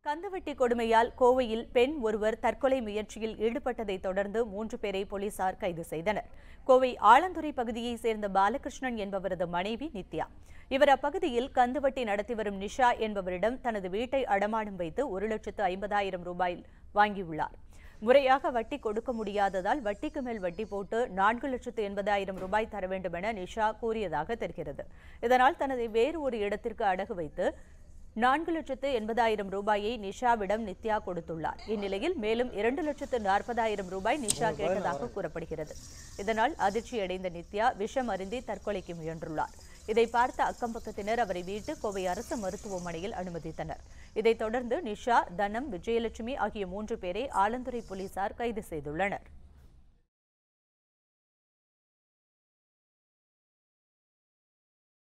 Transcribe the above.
கந்துவட்டி கொடுமையால் கோவையில் பெண் ஒருவர் தற்கொலை முயற்சியில் ஈடுபட்டதை தொடர்ந்து 3 பேரை போலீசார் கைது செய்தனர். கோவை ஆலந்துறை பகுதியைச் சேர்ந்த பாலகிருஷ்ணன் என்பவரது மனைவி நித்யா. இவர் அப்பகுதியில் கந்துவட்டி நடத்தி வரும் நிஷா என்பவரிடம் தனது வீட்டை அடமானம் வைத்து 1,50,000 ரூபாய் வாங்கியுள்ளார். முறையாக வட்டி கொடுக்க முடியாததால் வட்டிக்கு மேல் வட்டி போட்டு 4,80,000 ரூபாய் தர வேண்டும் என நிஷா கூறியதாக தெரிகிறது. இதனால் தனது வேறு ஒரு இடத்திற்கு அடகு வைத்து 4,80,000 ரூபாயை நிஷாவிடம் நித்யா கொடுத்துள்ளார். இந்நிலையில் மேலும் 2,40,000 ரூபாய் நிஷா கேட்டதாக கூறப்படுகிறது. இதனால் அதிர்ச்சியடைந்த நித்யா விஷம் அருந்தி தற்கொலைக்கு முயன்றுள்ளார். இதை பார்த்த அக்கம்பக்கத்தினர் அவரை மீட்டு கோவை அரசு மருத்துவமனையில் அனுமதித்தனர். இதைத் தொடர்ந்து நிஷா, தனம், விஜயலட்சுமி ஆகிய 3 பேரை ஆலந்துறை போலீசார் கைது செய்துள்ளனர்.